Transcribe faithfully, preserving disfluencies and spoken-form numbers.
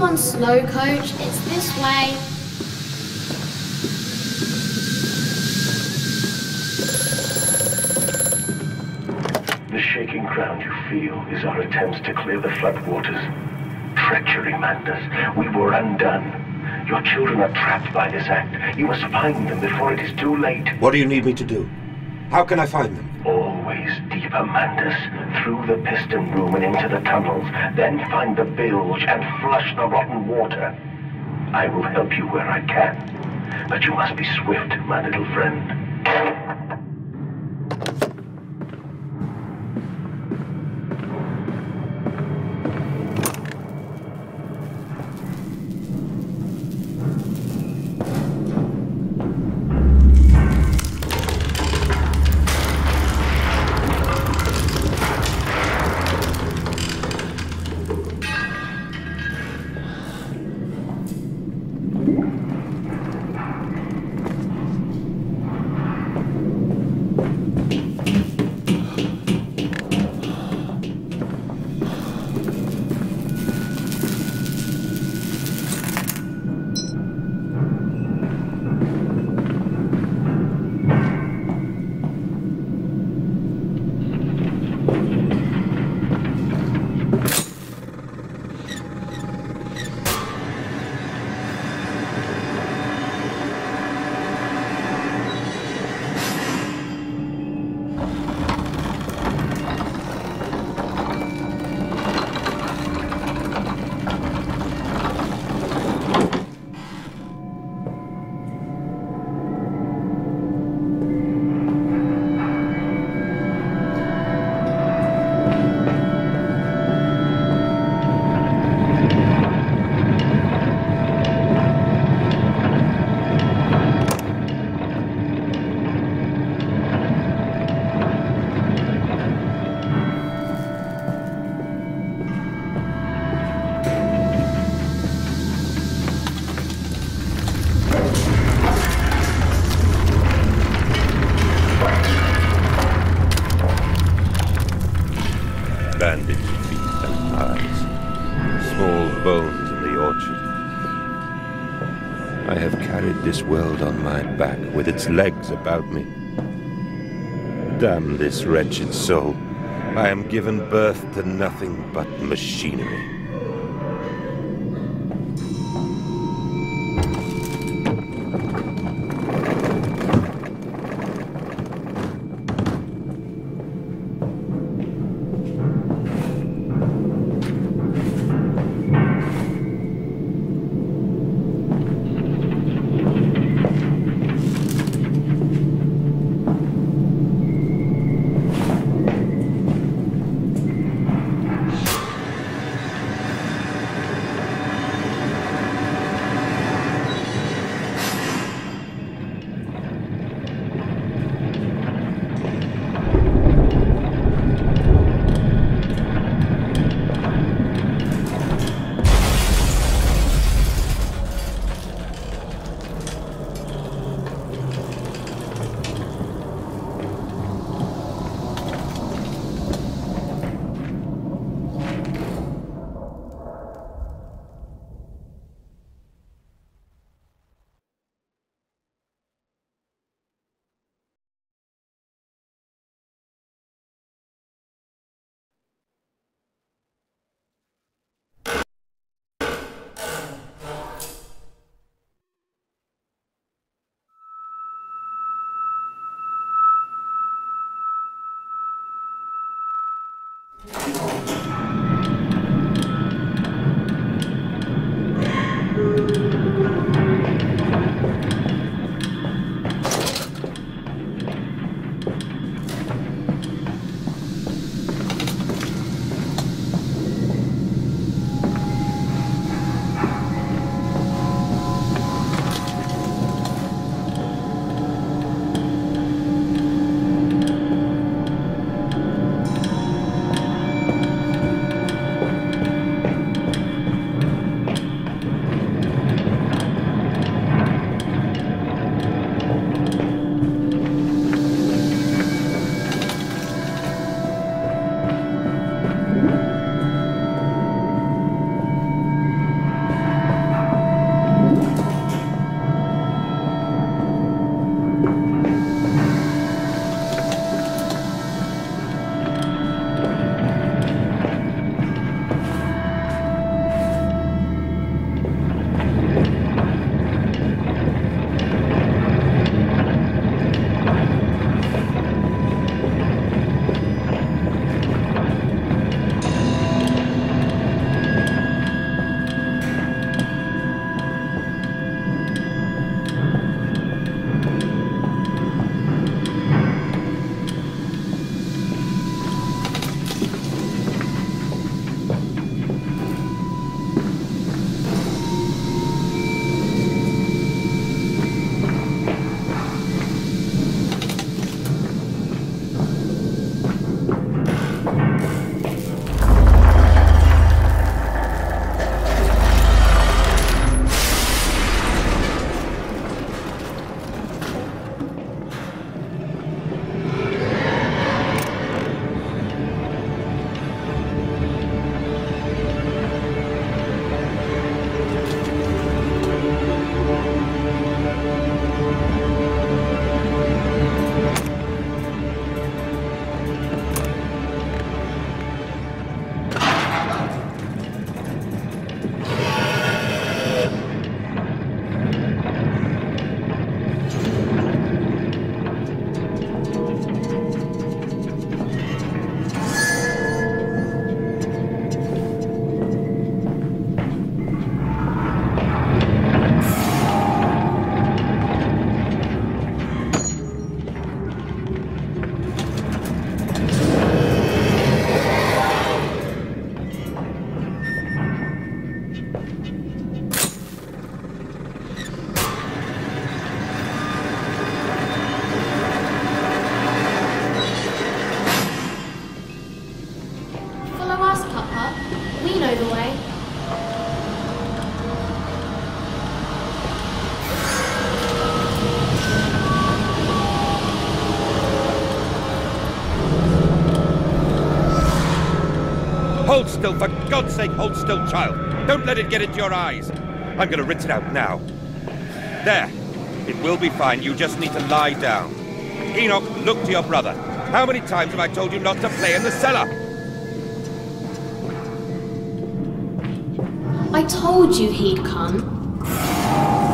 on slow, Coach. It's this way. The shaking ground you feel is our attempts to clear the floodwaters. Treachery, Mandas. We were undone. Your children are trapped by this act. You must find them before it is too late. What do you need me to do? How can I find them? Always deeper, Mandas. Through the piston room and into the tunnels. Then find the bilge and flush the rotten water. I will help you where I can. But you must be swift, my little friend. Bandaged feet and eyes, small bones in the orchard. I have carried this world on my back with its legs about me. Damn this wretched soul. I am given birth to nothing but machinery. Hold still, for God's sake, hold still, child. Don't let it get into your eyes. I'm gonna rinse it out now. There. It will be fine. You just need to lie down. Enoch, look to your brother. How many times have I told you not to play in the cellar? I told you he'd come.